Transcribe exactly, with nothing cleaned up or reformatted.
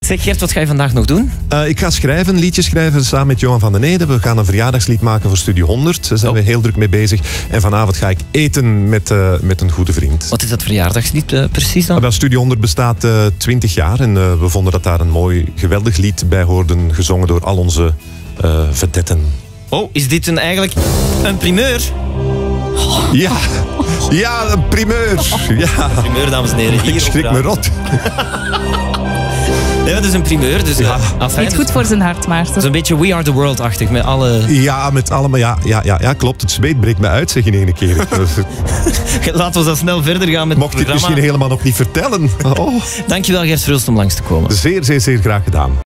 Zeg Gert, wat ga je vandaag nog doen? Uh, ik ga schrijven, liedjes schrijven samen met Johan van den Ede. We gaan een verjaardagslied maken voor Studio honderd. Daar zijn oh. we heel druk mee bezig. En vanavond ga ik eten met, uh, met een goede vriend. Wat is dat verjaardagslied uh, precies dan? Uh, wel, Studio honderd bestaat uh, twintig jaar. En uh, we vonden dat daar een mooi, geweldig lied bij hoorde. Gezongen door al onze uh, vedetten. Oh, is dit een, eigenlijk een primeur? Ja, ja, een primeur. Ja. Een primeur, dames en heren. Hier ik schrik me rot. Nee, dat is een primeur. Dus, ja. uh, Niet goed voor zijn hart, Maarten. Het is een beetje We Are The World-achtig. Met alle... Ja, met allemaal, ja, ja, ja, ja, klopt. Het zweet breekt me uit, zeg in één keer. Laten we dan snel verder gaan met Mocht het programma. Mocht ik misschien helemaal nog niet vertellen. Oh. Dankjewel Gert Verhulst om langs te komen. Zeer, zeer, zeer graag gedaan.